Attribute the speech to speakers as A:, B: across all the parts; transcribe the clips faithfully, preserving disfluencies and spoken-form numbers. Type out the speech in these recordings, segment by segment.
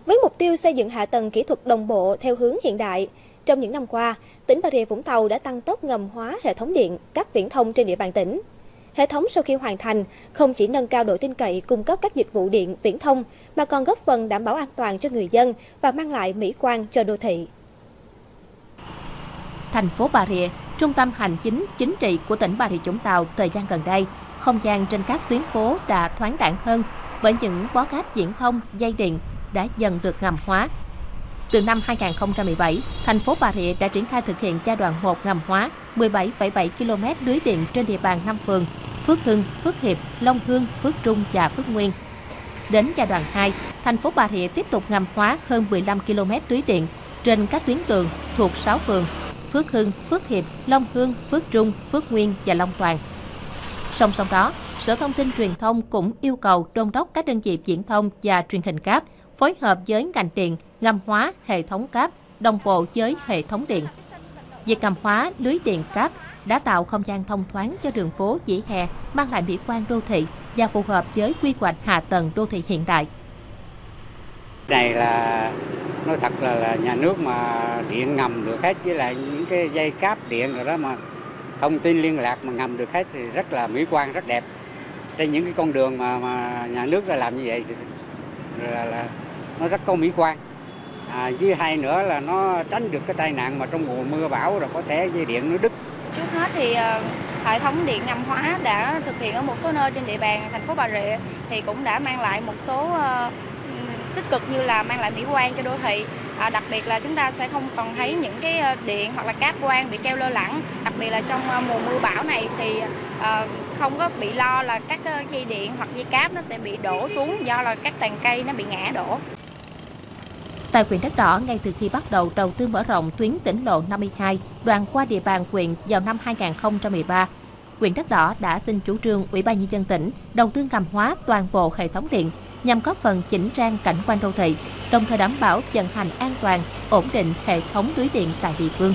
A: Với mục tiêu xây dựng hạ tầng kỹ thuật đồng bộ theo hướng hiện đại, trong những năm qua, tỉnh Bà Rịa Vũng Tàu đã tăng tốc ngầm hóa hệ thống điện, các viễn thông trên địa bàn tỉnh. Hệ thống sau khi hoàn thành không chỉ nâng cao độ tin cậy cung cấp các dịch vụ điện, viễn thông, mà còn góp phần đảm bảo an toàn cho người dân và mang lại mỹ quan cho đô thị.
B: Thành phố Bà Rịa, trung tâm hành chính chính trị của tỉnh Bà Rịa Vũng Tàu thời gian gần đây, không gian trên các tuyến phố đã thoáng đãng hơn bởi những bó cáp viễn thông, dây điện đã dần được ngầm hóa. Từ năm hai nghìn không trăm mười bảy, thành phố Bà Rịa đã triển khai thực hiện giai đoạn một ngầm hóa mười bảy phẩy bảy ki lô mét lưới điện trên địa bàn năm phường Phước Hưng, Phước Hiệp, Long Hương, Phước Trung và Phước Nguyên. Đến giai đoạn hai, thành phố Bà Rịa tiếp tục ngầm hóa hơn mười lăm ki lô mét lưới điện trên các tuyến đường thuộc sáu phường Phước Hưng, Phước Hiệp, Long Hương, Phước Trung, Phước Nguyên và Long Toàn. Song song đó, Sở Thông tin Truyền thông cũng yêu cầu đôn đốc các đơn vị viễn thông và truyền hình cáp phối hợp với ngành điện ngầm hóa hệ thống cáp đồng bộ với hệ thống điện. Việc ngầm hóa lưới điện cáp đã tạo không gian thông thoáng cho đường phố vỉa hè, mang lại mỹ quan đô thị và phù hợp với quy hoạch hạ tầng đô thị hiện đại.
C: Này là nói thật là, là nhà nước mà điện ngầm được hết, với lại những cái dây cáp điện rồi đó mà thông tin liên lạc mà ngầm được hết thì rất là mỹ quan, rất đẹp. Trên những cái con đường mà mà nhà nước đã làm như vậy thì là, là nó rất có mỹ quan. À, với hai nữa là nó tránh được cái tai nạn mà trong mùa mưa bão rồi có thể dây điện nó đứt.
D: Trước hết thì uh, hệ thống điện ngầm hóa đã thực hiện ở một số nơi trên địa bàn thành phố Bà Rịa thì cũng đã mang lại một số uh, tích cực như là mang lại mỹ quan cho đô thị. À, đặc biệt là chúng ta sẽ không còn thấy những cái điện hoặc là cáp quang bị treo lơ lửng. Đặc biệt là trong uh, mùa mưa bão này thì uh, không có bị lo là các uh, dây điện hoặc dây cáp nó sẽ bị đổ xuống do là các tàn cây nó bị ngã đổ.
B: Tại huyện Đất Đỏ, ngay từ khi bắt đầu đầu tư mở rộng tuyến tỉnh lộ năm mươi hai đoạn qua địa bàn huyện vào năm hai nghìn không trăm mười ba, huyện Đất Đỏ đã xin chủ trương Ủy ban Nhân dân tỉnh đầu tư ngầm hóa toàn bộ hệ thống điện nhằm góp phần chỉnh trang cảnh quan đô thị, đồng thời đảm bảo vận hành an toàn, ổn định hệ thống lưới điện tại địa phương.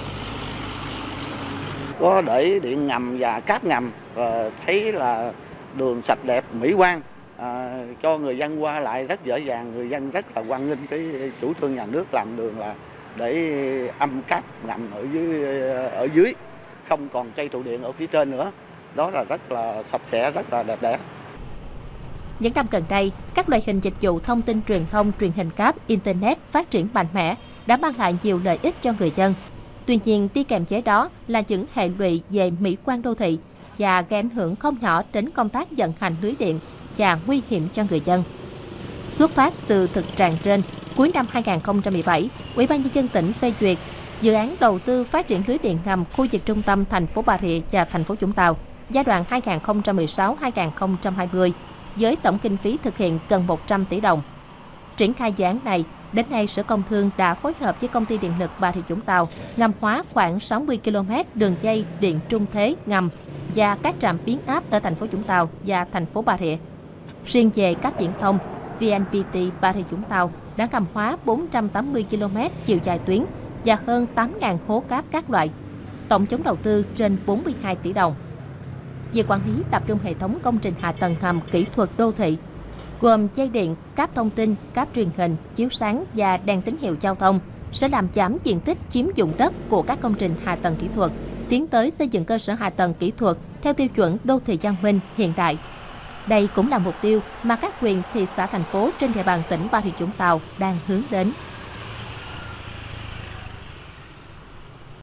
E: Có để điện ngầm và cáp ngầm, và thấy là đường sạch đẹp, mỹ quan. À, cho người dân qua lại rất dễ dàng, người dân rất là hoan nghênh cái chủ trương nhà nước làm đường là để âm cáp ngầm ở dưới ở dưới không còn cây trụ điện ở phía trên nữa, đó là rất là sạch sẽ, rất là đẹp đẽ.
B: Những năm gần đây, các loại hình dịch vụ thông tin truyền thông, truyền hình cáp, internet phát triển mạnh mẽ đã mang lại nhiều lợi ích cho người dân. Tuy nhiên, đi kèm với đó là những hệ lụy về mỹ quan đô thị và gây ảnh hưởng không nhỏ đến công tác vận hành lưới điện và nguy hiểm cho người dân. Xuất phát từ thực trạng trên, cuối năm hai nghìn không trăm mười bảy, Ủy ban Nhân dân tỉnh phê duyệt dự án đầu tư phát triển lưới điện ngầm khu vực trung tâm thành phố Bà Rịa và thành phố Vũng Tàu giai đoạn hai nghìn không trăm mười sáu đến hai nghìn không trăm hai mươi với tổng kinh phí thực hiện gần một trăm tỷ đồng. Triển khai dự án này, đến nay Sở Công Thương đã phối hợp với Công ty Điện lực Bà Rịa Vũng Tàu ngầm hóa khoảng sáu mươi ki lô mét đường dây điện trung thế ngầm và các trạm biến áp ở thành phố Vũng Tàu và thành phố Bà Rịa. Riêng về cáp viễn thông, vê en pê tê Bà Rịa Vũng Tàu đã ngầm hóa bốn trăm tám mươi ki lô mét chiều dài tuyến và hơn tám nghìn hố cáp các loại, tổng vốn đầu tư trên bốn mươi hai tỷ đồng. Việc quản lý tập trung hệ thống công trình hạ tầng ngầm kỹ thuật đô thị, gồm dây điện, cáp thông tin, cáp truyền hình, chiếu sáng và đèn tín hiệu giao thông, sẽ làm giảm diện tích chiếm dụng đất của các công trình hạ tầng kỹ thuật, tiến tới xây dựng cơ sở hạ tầng kỹ thuật theo tiêu chuẩn đô thị văn minh hiện đại. Đây cũng là mục tiêu mà các huyện, thị xã, thành phố trên địa bàn tỉnh Bà Rịa Vũng Tàu đang hướng đến.